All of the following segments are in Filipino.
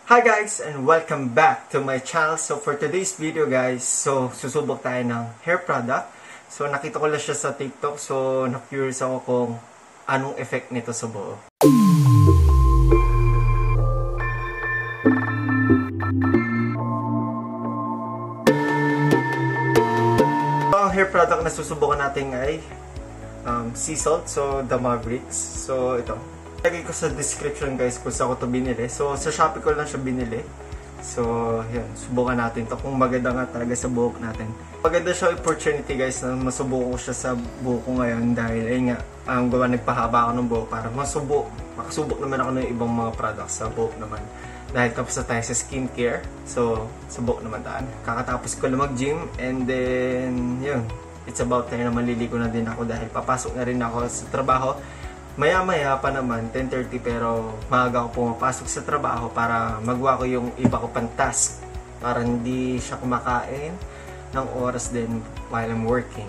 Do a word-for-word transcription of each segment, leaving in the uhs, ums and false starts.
Hi guys and welcome back to my channel. So for today's video guys, so susubok tayo ng hair product. So nakita ko lang siya sa TikTok, so na-curious ako kung anong effect nito sa buhok. So ang hair product na susubukan natin ay um, sea salt, so the Mavericks. So ito, lagay ko sa description guys kung saan ko ito binili. So sa Shopee ko lang siya binili. So yan, subukan natin ito kung maganda nga talaga sa buhok natin. Maganda siya opportunity guys na masubukan ko siya sa buhok ko ngayon dahil ay nga ang gawa nagpahaba ako ng buhok para masubok. Makasubok naman ako ng ibang mga products sa buhok naman. Dahil tapos na tayo sa skincare. So sa buhok naman tayo. Kakatapos ko lang mag-gym and then yun, it's about time na maliligo na din ako dahil papasok na rin ako sa trabaho. Maya-maya pa naman, ten thirty, pero maaga ako pumapasok sa trabaho para magawa ko yung iba ko pang task para hindi siya kumakain ng oras din while I'm working.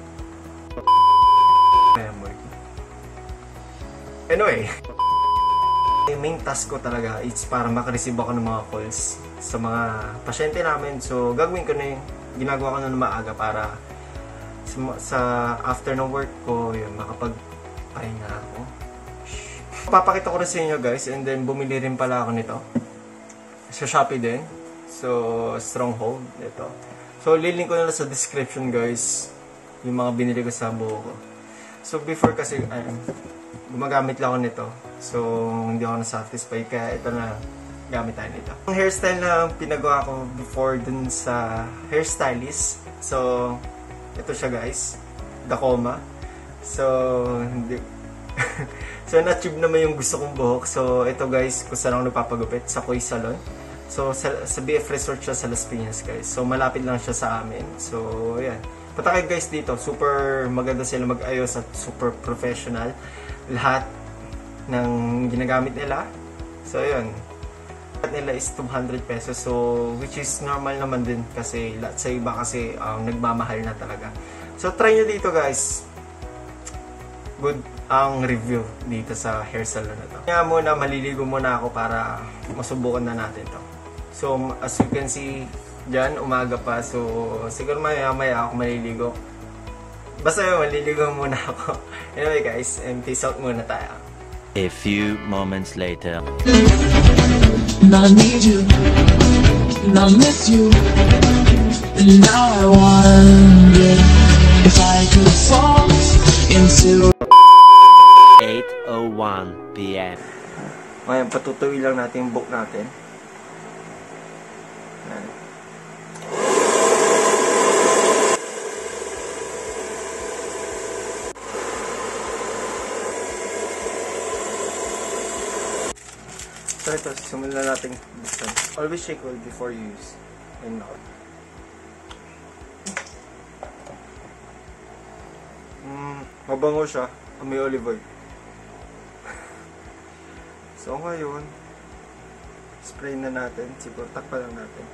While I'm working. Anyway, yung main task ko talaga is para makareceive ako ng mga calls sa mga pasyente namin. So, gagawin ko na yung ginagawa ko na maaga para sa, sa after ng work ko, yun, makapag pahinga ako. Papakita ko rin sa inyo guys, and then bumili rin pala ako nito sa Shopee din. So Stronghold ito. So lilink ko na lang sa description guys yung mga binili ko sa buhok ko. So before kasi ay, gumagamit lang ako nito, so hindi ako na-satisfy kaya ito na gamit tayo nito. Ang hairstyle na pinagawa ko before dun sa hairstylist, so ito siya guys, Dakoma. So, hindi. So, na-tube naman yung gusto kong buhok. So, ito guys, kung saan ako nagpapagupit, sa Koi Salon. So, sa, sa B F Resort siya sa Las Piñas guys. So, malapit lang siya sa amin. So, yan. Punta kayo guys dito. Super maganda sila mag-ayos at super professional. Lahat ng ginagamit nila. So, yun. Lahat nila is two hundred pesos. So, which is normal naman din kasi lahat sa iba kasi um, nagmamahal na talaga. So, try nyo dito guys. Good ang review dito sa hair salon na to. Kaya muna, maliligo muna ako para masubukan na natin to. So, as you can see, dyan, umaga pa. So, siguro maya-maya ako maliligo. Basta yun, maliligo muna ako. Anyway guys, and peace out muna tayo. A few moments later. I need you, and I miss you, and now I wonder if I could fall into eight oh one p m Ngayon, patutuwi lang natin yung book natin. Ayan. So ito, simulan natin buksan. Always shake well before you use. And now. Mm, mabango siya. May olive oil. So ngayon, spray na natin. Siguro takpa lang natin.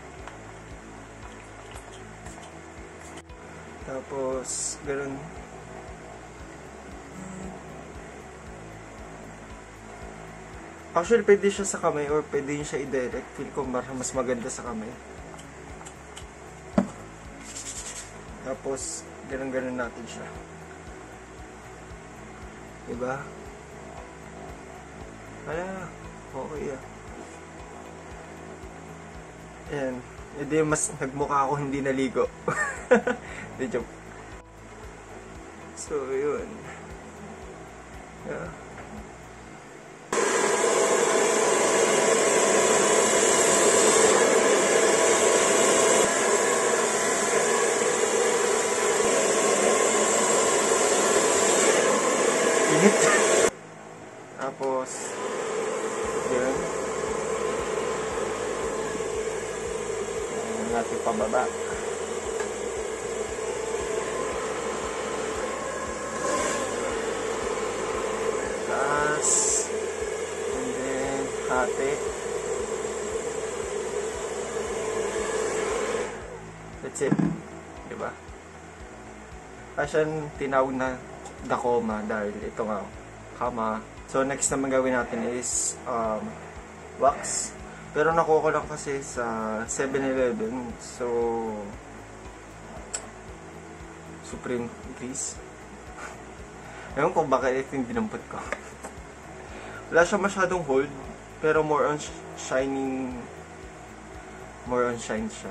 Tapos, ganun. Actually, pwede siya sa kamay or pwede yun siya i-direct. Feel ko mas maganda sa kamay. Tapos, ganun-ganun natin siya. Diba? Ala, okay ah. Ayan. Hindi, mas nagmukha ako hindi naligo. Hindi, joke. So, yun. Yeah. Init. Tapos, yun. Ayan natin pababa. Taas. And then, hati. That's it. Diba? Pasyan tinawag na Dakoma dahil ito nga kama. So next naman gawin natin is um, wax. Pero nakuha ko lang kasi sa seven eleven. So, Supreme Grease. Ewan ko bakit ito yung dinampot ko. Wala siya masyadong hold, pero more on sh shining, more on shine siya.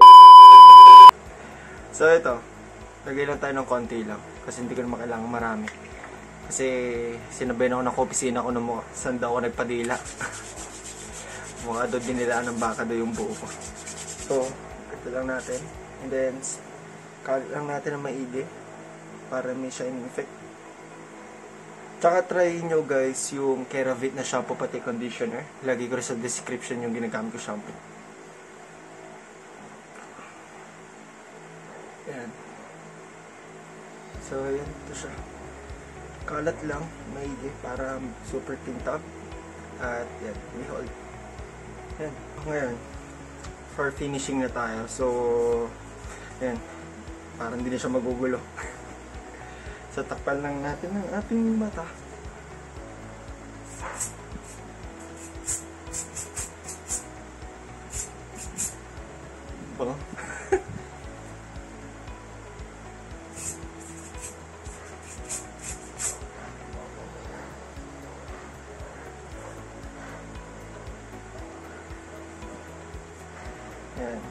So ito, lagay lang tayo ng konti lang, kasi hindi ko naman kailangan marami. Kasi sinabay na ako ng opisina ko na mo, saan daw ako nagpadila. Mukha daw dinilaan ng baka daw yung buo ko. So, ito lang natin. And then, kalit lang natin ng maigi para may shining effect. Tsaka try nyo guys yung Keravit na shampoo pati conditioner. Lagi ko rin sa description yung ginagamit ko shampoo. Ayan. So ayan, ito siya. Kalat lang, maigi para super tintag. At yan, may hold. Ayan. Ngayon, for finishing na tayo. So, ayan. Parang hindi na siya magugulo. So, takpan lang natin ang ating mata. Bango. Yan.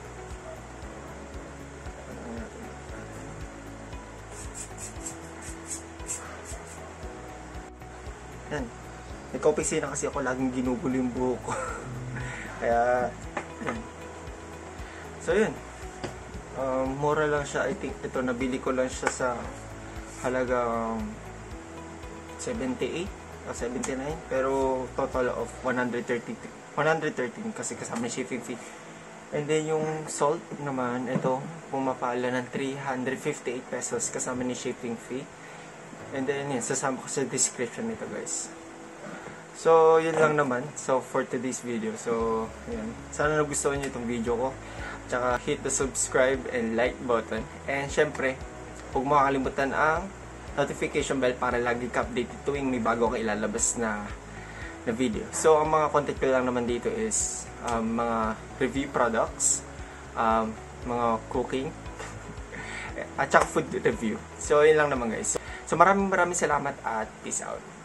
Yan. Nagka-opisina kasi ako, laging ginugulo yung buhok ko. Kaya, yan. So, yun. Um, mura lang siya. I think ito, nabili ko lang siya sa halagang seventy-eight o seventy-nine. Pero, total of one hundred thirty, one hundred thirteen kasi kasama yung shipping fee. And then, yung salt naman, ito, pumapala ng three hundred fifty-eight pesos kasama ni shipping fee. And then, yun, sasama ko sa description nito, guys. So, yun lang naman. So, for today's video. So, yun. Sana nagustuhan nyo itong video ko. Tsaka, hit the subscribe and like button. And, syempre, huwag mo kakalimutan ang notification bell para lagi ka updated tuwing may bago ka ilalabas na, na video. So, ang mga content ko lang naman dito is um, mga review products, um, mga cooking, at saka food review. So, yun lang naman, guys. So, maraming maraming salamat at peace out.